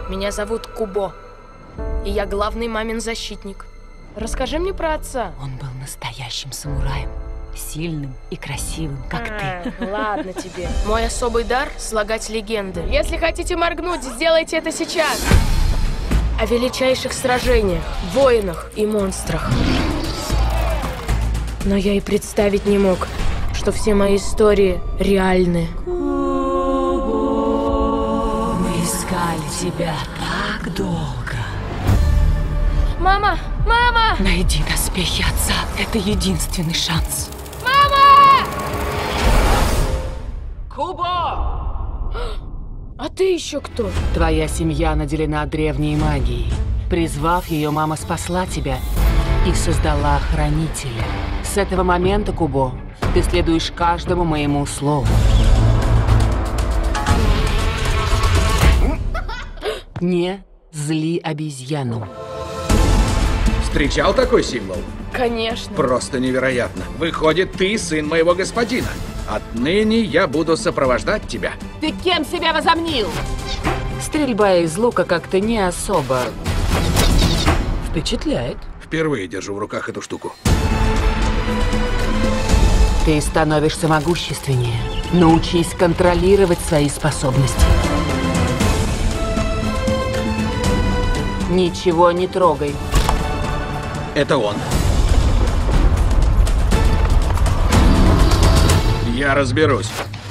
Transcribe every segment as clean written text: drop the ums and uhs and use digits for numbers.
Меня зовут Кубо, и я главный мамин защитник. Расскажи мне про отца. Он был настоящим самураем. Сильным и красивым, как ты. Ладно тебе. Мой особый дар — слагать легенды. Если хотите моргнуть, сделайте это сейчас. О величайших сражениях, воинах и монстрах. Но я и представить не мог, что все мои истории реальны. Мы искали тебя так долго. Мама! Мама! Найди доспехи отца. Это единственный шанс. Мама! Кубо! А ты еще кто? Твоя семья наделена древней магией. Призвав ее, мама спасла тебя и создала хранителя. С этого момента, Кубо, ты следуешь каждому моему слову. Не зли обезьяну. Встречал такой символ? Конечно. Просто невероятно. Выходит, ты сын моего господина. Отныне я буду сопровождать тебя. Ты кем себя возомнил? Стрельба из лука как-то не особо впечатляет. Впервые держу в руках эту штуку. Ты становишься могущественнее. Научись контролировать свои способности. Ничего не трогай. Это он. Я разберусь.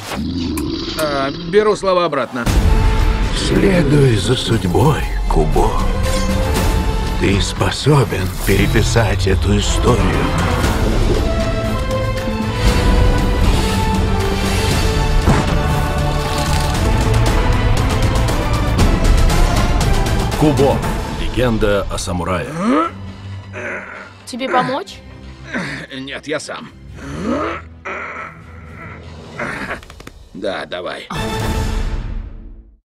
Беру слова обратно. Следуй за судьбой, Кубо. Ты способен переписать эту историю. Кубо. Легенда о самурае. Тебе помочь? Нет, я сам. Да, давай.